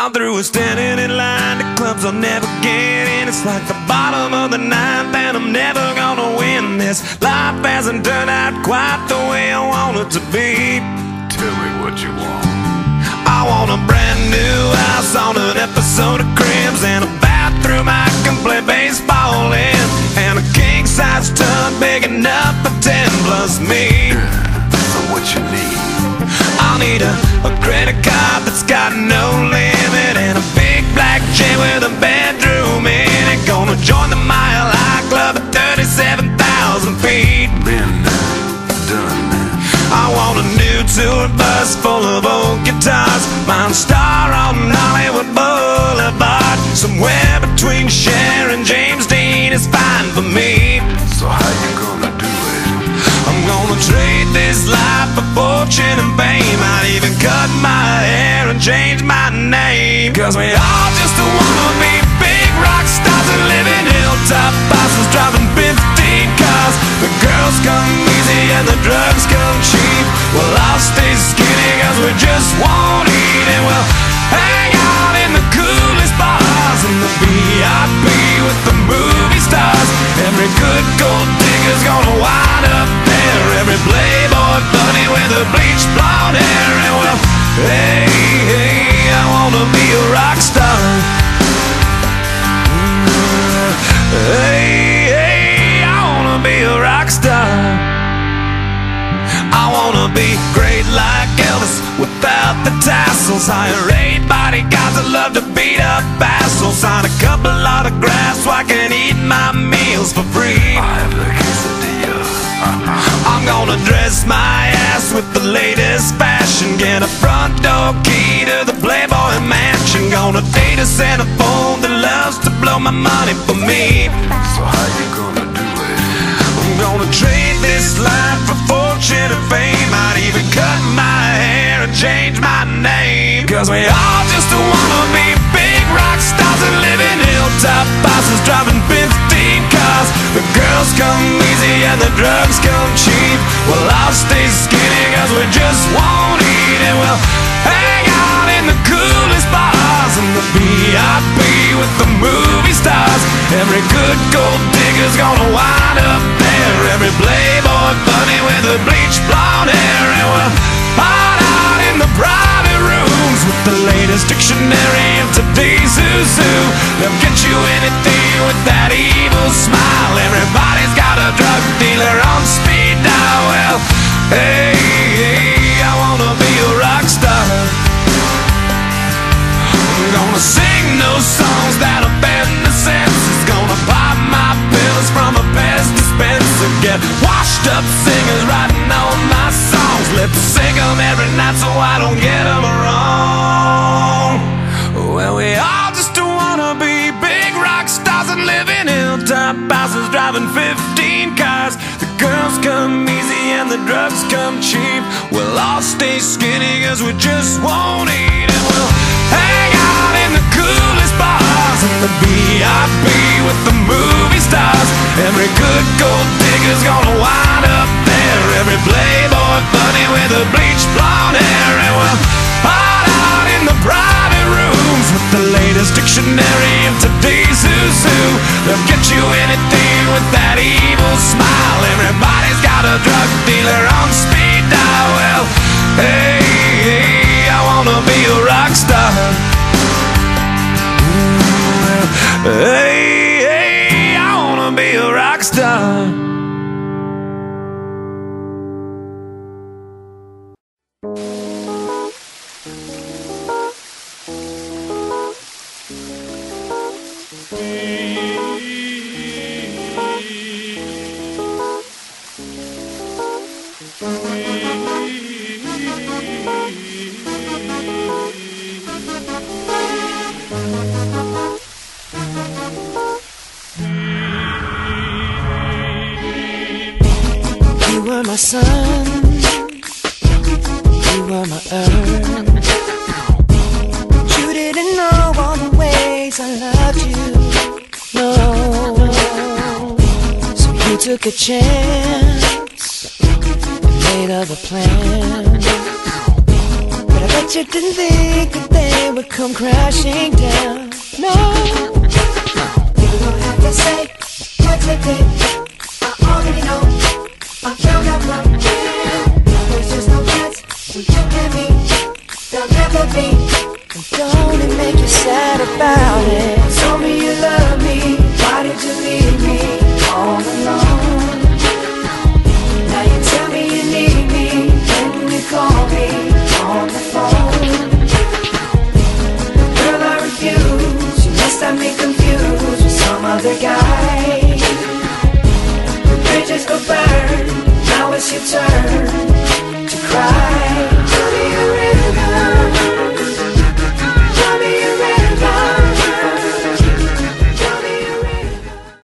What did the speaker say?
I'm through with standing in line to clubs I'll never get in. It's like the bottom of the ninth and I'm never gonna win this. Life hasn't turned out quite the way I want it to be. Tell me what you want. I want a brand new house on an episode of Cribs, and a bathroom I can play baseball in, and a king-size tub big enough for 10 plus me. So what you need? I'll need a credit card that's got no limit, and a big black jet with a bedroom in it. Gonna join the Mile High Club at 37,000 feet. Been done. I want a new tour bus full of old guitars, mine star on Hollywood Boulevard. Somewhere between Cher and James Dean is fine for me. So how you gonna do it? I'm gonna trade this life for fortune and fame. I'd even cut my hair and change my name, 'cause we all just wanna be big rock stars and live in hilltop bosses, driving 15 cars. The girls come easy and the drugs come cheap. Well, I'll stay skinny 'cause we just won't eat, and we'll hang out in the coolest bars in the VIP with the movie stars. Every good gold digger's gonna wind up there, every playboy bunny with a bleached blonde hair. And well, hey, hey, I wanna be a rock star. Hey, hey, I wanna be a rock star. I wanna be great like Elvis without the tassels. Hire 8 bodyguards that love to beat up assholes. Sign a couple autographs so I can eat my meals for free. I have the quesadilla. I'm gonna dress my ass with the latest fashion, get a front door key to the Playboy Mansion. Gonna date a centerfold that loves to blow my money for me. So how you gonna do it? I'm gonna trade this life for fortune and fame. I'd even cut my hair and change my name, 'cause we all just wanna be big rock stars and live in hilltop bosses, driving 15 cars. The girls come easy and the drugs come cheap. Well, I'll stay skinny 'cause we just won't eat, and we'll hang out in the coolest bars in the VIP with the movie stars. Every good gold digger's gonna wind up there, every playboy bunny with a bleached blonde hair. And we'll hide out in the private rooms with the latest dictionary of today's who's who. They'll get you anything with that evil smile. Everybody's got a drug dealer on speed dial. Well, hey, hey, I wanna be a rock star. I'm gonna sing those songs that offend the senses. Gonna pop my pills from a Pez dispenser. Get washed up singers writing all my songs. Lip sync them every night so I don't get them wrong. Well, we all just wanna be big rock stars and live in hilltop houses, driving 15 cars. The girls come easy and the drugs come cheap. We'll all stay skinny 'cause we just won't eat, and we'll hang out in the coolest bars in the VIP with the movie stars. Every good gold digger's gonna wind up there, every playboy bunny with a bleached blonde hair. And we'll hide out in the private rooms with the latest dictionary of today's who's who. They'll get you anything with that evil smile. Everybody's got a drug dealer on speed dial. Well, hey, hey, I wanna be a rock star. Hey, hey, I wanna be a rock star. You were my sun, you were my earth. You didn't know all the ways I loved you, no. So you took a chance and made other plans, but I bet you didn't think that they would come crashing down. No, you don't have to say what you did. I already know. I found out my will. There's just no chance when you and me. There'll never be. And don't it make you sad about it? Told me you love me. Why did you leave me?